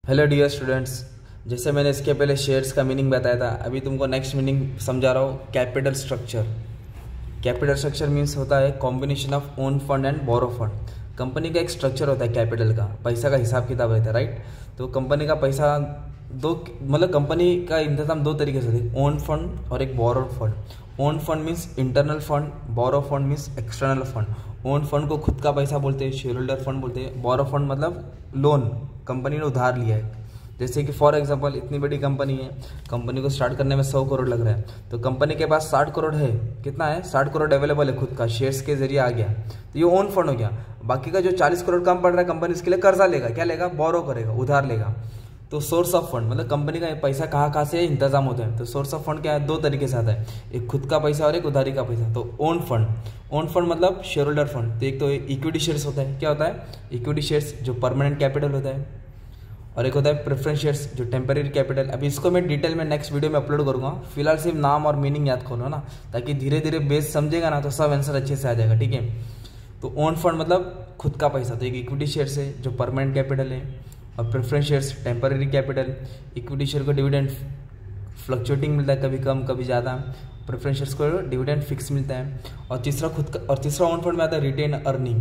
Hello dear students, जैसे मैंने इसके पहले शेयर्स का मीनिंग बताया था, अभी तुमको नेक्स्ट मीनिंग समझा रहा हूँ। Capital structure. Capital structure means होता है combination of own fund and borrow fund. Company का एक स्ट्रक्चर होता है कैपिटल का, पैसा का हिसाब किताब रहता है, राइट। तो कंपनी का पैसा कंपनी का इंतजाम दो तरीके से होता है, ओन फंड और एक borrowed fund. Own fund means internal fund, borrow fund means external fund. Own fund को खुद का पैसा बोलते हैं, शेयर होल्डर फंड बोलते हैं। बोरो फंड मतलब लोन, कंपनी ने उधार लिया है। जैसे कि फॉर एग्जांपल इतनी बड़ी कंपनी है, कंपनी को स्टार्ट करने में 100 करोड़ लग रहा है, तो कंपनी के पास 60 करोड़ है। कितना है? 60 करोड़ अवेलेबल है खुद का, शेयर्स के जरिए आ गया, तो ये ओन फंड हो गया। बाकी का जो 40 करोड़ कम पड़ रहा है, कंपनी इसके लिए कर्जा लेगा, क्या लेगा? बोरो करेगा, उधार लेगा। तो सोर्स ऑफ फंड मतलब कंपनी का पैसा कहाँ से इंतजाम होता है। तो सोर्स ऑफ फंड क्या है? दो तरीके से आता है, एक खुद का पैसा और एक उधारी का पैसा। तो ओन फंड मतलब शेयर होल्डर फंड। तो एक तो इक्विटी शेयर्स होता है, क्या होता है? इक्विटी शेयर्स जो परमानेंट कैपिटल होता है, और एक होता है प्रेफरेंस शेयर्स जो टेम्पररी कैपिटल। अभी इसको मैं डिटेल में नेक्स्ट वीडियो में अपलोड करूँगा। फिलहाल सिर्फ नाम और मीनिंग याद करो ना, ताकि धीरे धीरे बेस समझेगा ना तो सब आंसर अच्छे से आ जाएगा, ठीक है। तो ओन फंड मतलब खुद का पैसा। तो एक इक्विटी शेयर्स है जो परमानेंट कैपिटल है, और preference shares temporary capital. Equity share को डिविडेंड फ्लक्चुएटिंग मिलता है, कभी कम कभी ज़्यादा। प्रेफरेंस शेयर्स को डिविडेंड फिक्स मिलता है। और तीसरा ओन फंड में आता है रिटेन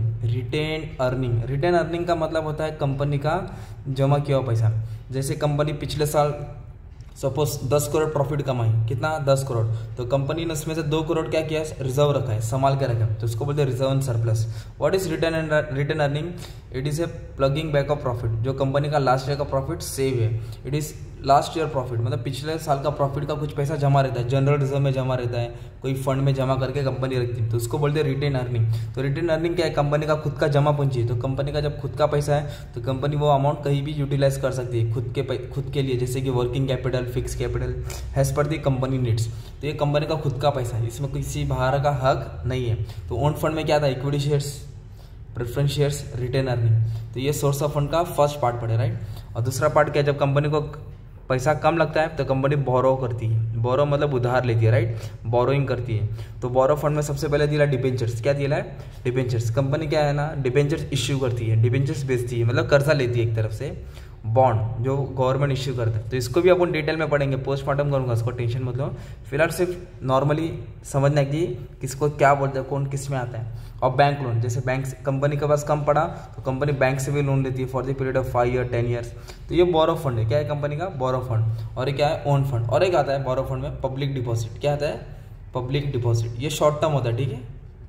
अर्निंग का मतलब होता है कंपनी का जमा किया हुआ पैसा। जैसे कंपनी पिछले साल सपोज 10 करोड़ प्रॉफिट कमाई, कितना? 10 करोड़। तो कंपनी ने उसमें से 2 करोड़ क्या किया? रिजर्व रखा है, संभाल के रखा है, तो उसको बोलते हैं reserve and surplus. What is retain earning? It is a plugging back of profit. जो कंपनी का लास्ट ईयर का प्रॉफिट सेव है, it is last year profit मतलब पिछले साल का प्रॉफिट का कुछ पैसा जमा रहता है, जनरल रिजर्व में जमा रहता है, कोई फंड में जमा करके कंपनी रखती है, तो उसको बोलते हैं रिटेन अर्निंग। तो रिटेन अर्निंग क्या है? कंपनी का खुद का जमा पूंजी है। तो कंपनी का जब खुद का पैसा है तो कंपनी वो अमाउंट कहीं भी यूटिलाइज कर सकती है खुद के लिए, जैसे कि वर्किंग कैपिटल, फिक्स कैपिटल, हैज पर दी कंपनी नीड्स। तो ये कंपनी का खुद का पैसा है, इसमें किसी बाहर का हक नहीं है। तो ओन फंड में क्या था? Equity shares, preference shares, retain earning. तो ये सोर्स ऑफ फंड का फर्स्ट पार्ट पड़े, राइट। और दूसरा पार्ट क्या है? जब कंपनी को पैसा कम लगता है तो कंपनी बोरो करती है। बोरो मतलब उधार लेती है, राइट, बोरोइंग करती है। तो बोरो फंड में सबसे पहले दिया डिबेंचर्स। क्या दिया है? डिबेंचर्स। कंपनी क्या है ना, डिबेंचर्स इश्यू करती है, डिबेंचर्स बेचती है, मतलब कर्जा लेती है एक तरफ से। बॉन्ड जो गवर्नमेंट इश्यू करता है, तो इसको भी अपन डिटेल में पढ़ेंगे, पोस्टमार्टम करूंगा, इसको टेंशन मत लो। फिलहाल सिर्फ नॉर्मली समझना कि किसको क्या बोलते हैं, कौन किस में आता है। और बैंक लोन, जैसे बैंक कंपनी के पास कम पड़ा तो कंपनी बैंक से भी लोन लेती है for the period of 5 year 10 years. तो ये बोरो फंड है, क्या है? कंपनी का बोरो फंड। और ये क्या है? Own fund. और एक आता है बोरो फंड में पब्लिक डिपॉजिट। क्या आता है? Public deposit. ये शॉर्ट टर्म होता है, ठीक है,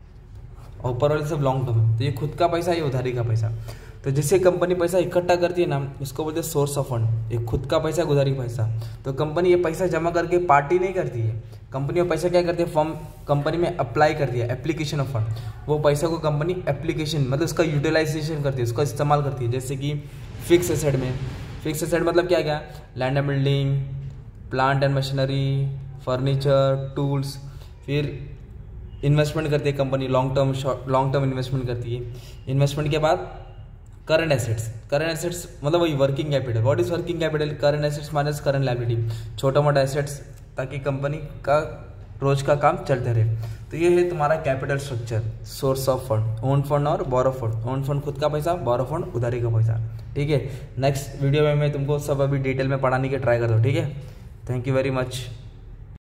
और ऊपर वाले सब लॉन्ग टर्म है। तो ये खुद का पैसा, ये उधारी का पैसा। तो जिससे कंपनी पैसा इकट्ठा करती है ना, उसको बोलते हैं सोर्स ऑफ फंड। एक खुद का पैसा, उधारी पैसा। तो कंपनी ये पैसा जमा करके पार्टी नहीं करती है, कंपनी वो पैसा क्या करती है? फर्म कंपनी में अप्लाई करती है, एप्लीकेशन ऑफ फंड। वो पैसा को कंपनी एप्लीकेशन मतलब उसका यूटिलाइजेशन करती है, उसका इस्तेमाल करती है। जैसे कि फिक्स एसेट में, फिक्स एसेट मतलब क्या क्या? Land and building, plant and machinery, furniture, tools. फिर इन्वेस्टमेंट करती है कंपनी, लॉन्ग टर्म इन्वेस्टमेंट करती है। इन्वेस्टमेंट के बाद करंट एसेट्स मतलब वही working capital. What is working capital? Current assets minus current liability, छोटा मोटा एसेट्स, ताकि कंपनी का रोज का काम चलते रहे। तो ये है तुम्हारा capital structure, source of fund, own fund और बोरो फंड। ओन फंड खुद का पैसा, बोरो फंड उधारी का पैसा, ठीक है। नेक्स्ट वीडियो में मैं तुमको सब अभी डिटेल में पढ़ाने की ट्राई करता हूँ, ठीक है। Thank you very much.